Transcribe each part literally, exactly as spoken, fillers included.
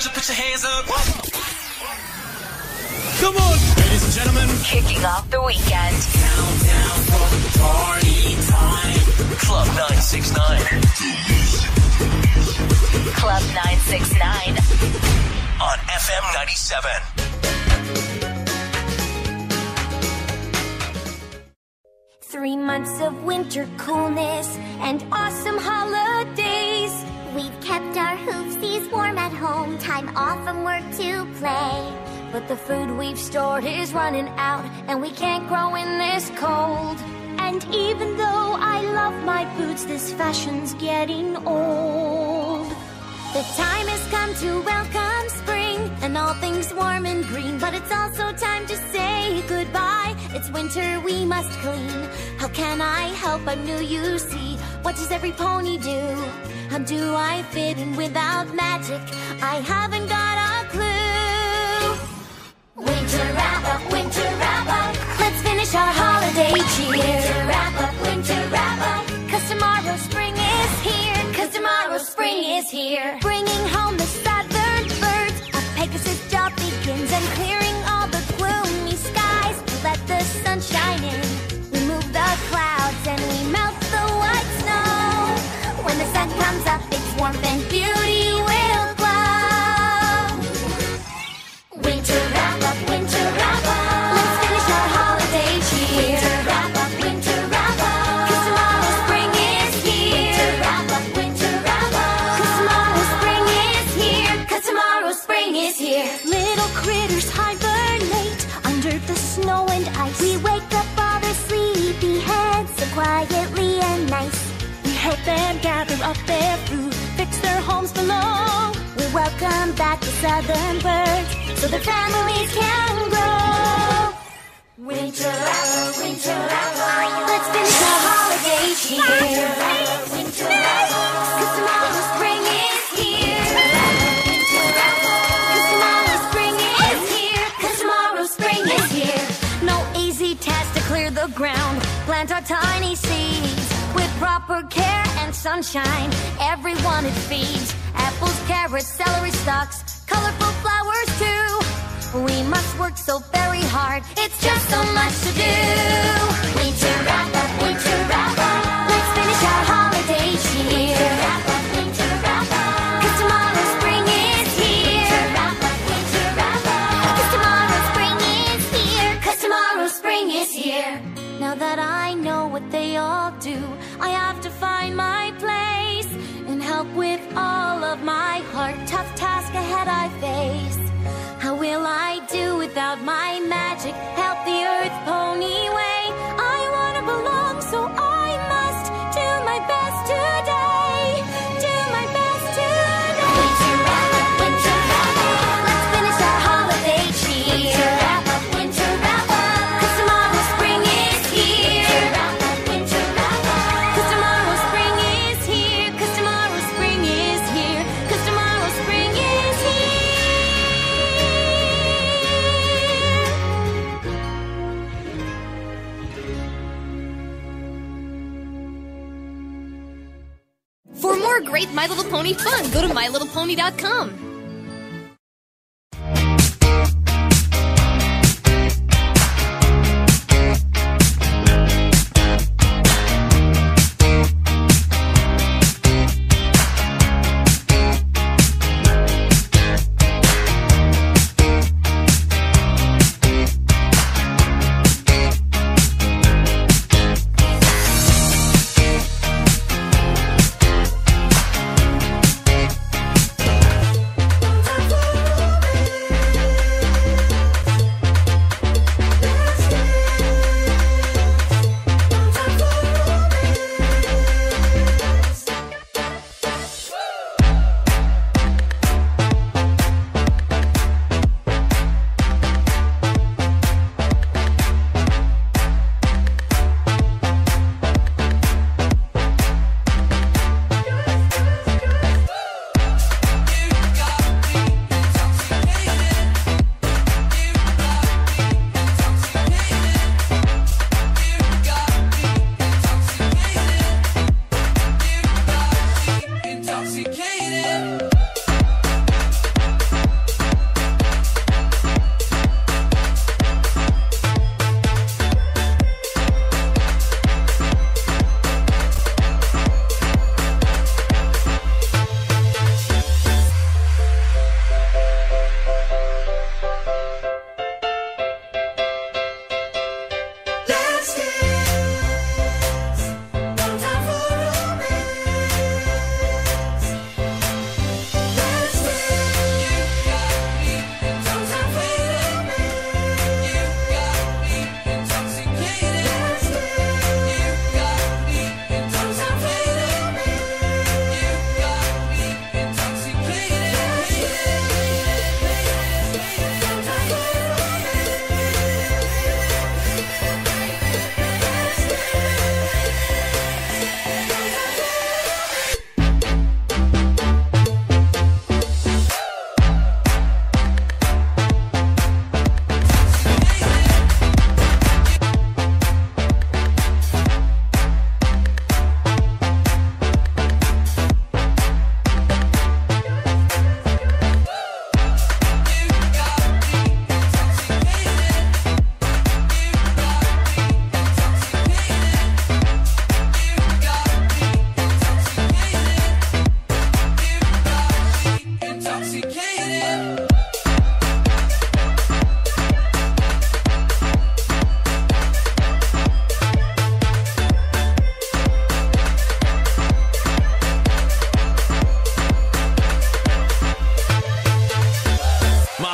just put your hands up. Come on, ladies and gentlemen. Kicking off the weekend. Countdown for the party time. Club nine six nine. Club nine six nine. On F M ninety-seven. Three months of winter coolness and awesome holidays. We've kept our hoofsies warm at home, time off from work to play. But the food we've stored is running out, and we can't grow in this cold. And even though I love my boots, this fashion's getting old. The time has come to welcome spring and all things warm and green. But it's also time to say goodbye. It's winter, we must clean. How can I help? I'm new, you see. What does every pony do? How do I fit in without magic? I haven't got a clue. Winter wrap-up, winter wrap-up. Let's finish our holiday cheer. Winter wrap-up, winter wrap-up. 'Cause tomorrow spring is here. 'Cause tomorrow spring is here. Bringing home the southern birds. A Pegasus job begins and clearing all the gloomy skies. Let the sun shine in. We move the clouds and we melt the white snow. When the sun comes up, its warmth and beauty will glow. Winter wrap-up, winter wrap-up. Let's finish our holiday cheer. Winter wrap-up, winter wrap-up. 'Cause tomorrow spring is here. Winter wrap-up, winter wrap-up. 'Cause tomorrow spring is here. 'Cause tomorrow spring is here. Little critters hibernate under the snow and ice. We wake up all their sleepy heads so quietly and nice. We help them gather up their food, fix their homes below. We welcome back the southern birds so their families can grow. Winter wrap-up, winter wrap-up. Let's finish our holiday cheer. Winter wrap-up, winter wrap-up. 'Cause tomorrow spring is here. Winter wrap-up, 'cause tomorrow spring is here. 'Cause tomorrow spring is here. No easy task to clear the ground, plant our tiny seeds. With proper care and sunshine, everyone it feeds. Apples, carrots, celery stalks, colorful flowers too. We must work so very hard, it's just so much to do. Winter wrap-up, winter wrap-up. Let's finish our holiday cheer. Winter wrap-up, winter wrap-up. 'Cause tomorrow spring is here. Winter wrap-up, winter wrap-up. 'Cause tomorrow spring is here. 'Cause tomorrow spring is here. Now that I know what they all do, I have to find my place and help with all of my heart. Tough task ahead I face. How will I do without my magic? Help the earth pony way. I wanna belong, so I must do my best today. Do my best today. Winter wrap-up, winter wrap-up. Let's finish our holiday cheer. Winter wrap-up, winter wrap-up. 'Cause tomorrow spring is here. Winter wrap-up, winter wrap-up. 'Cause tomorrow spring is here. 'Cause tomorrow spring is here. 'Cause tomorrow spring is here. For more great My Little Pony fun, go to my little pony dot com.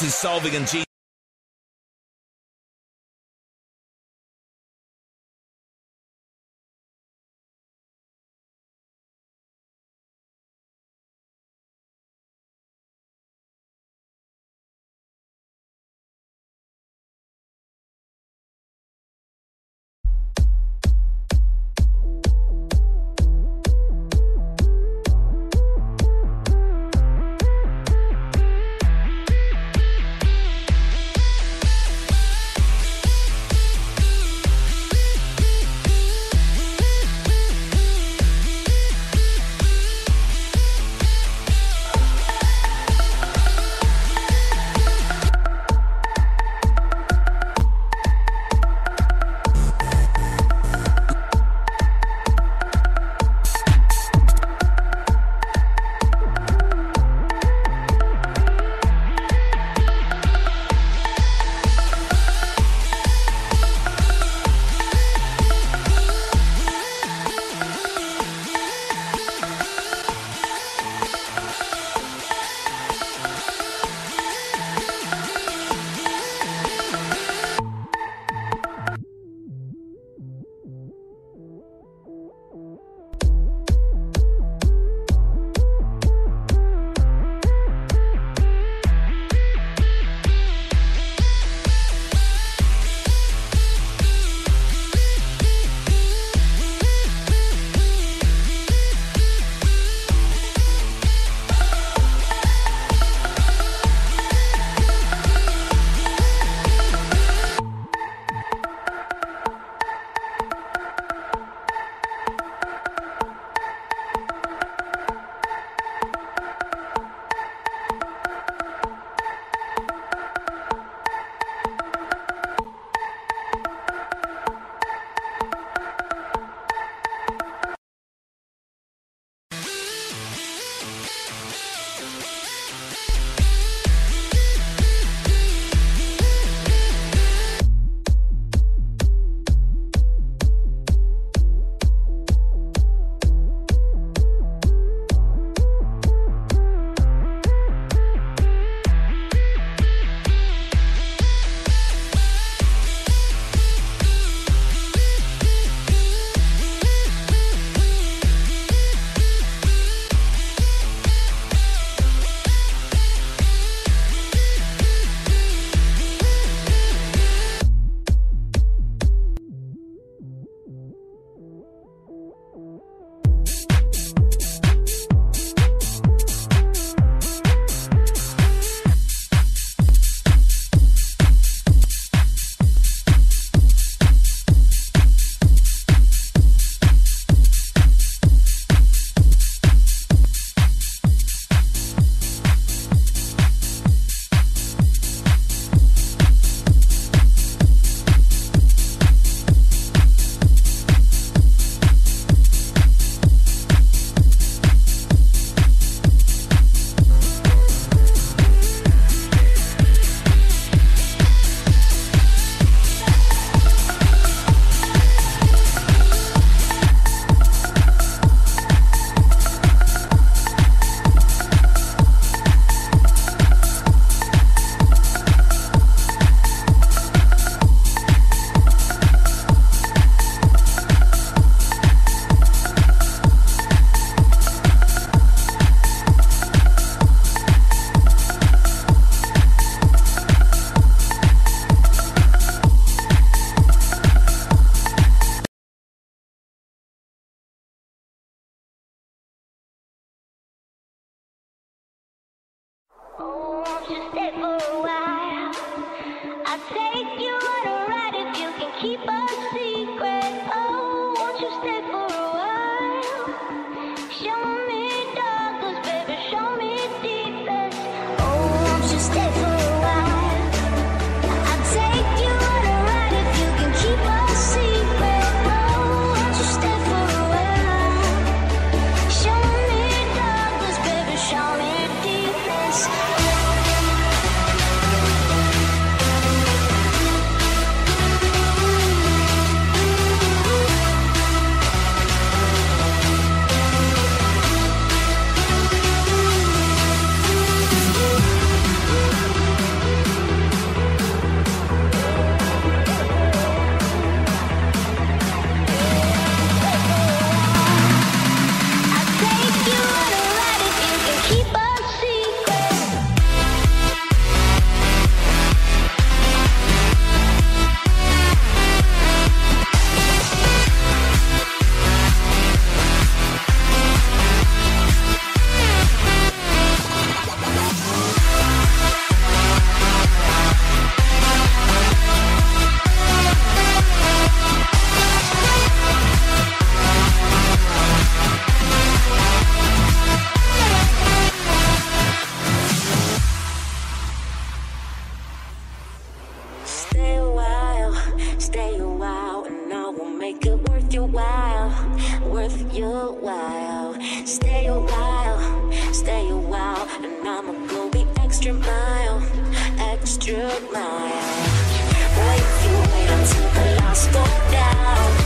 This is Solving and G. Stay a while, stay a while, and I'ma go the extra mile, extra mile. Boy, if you wait until the lights go down,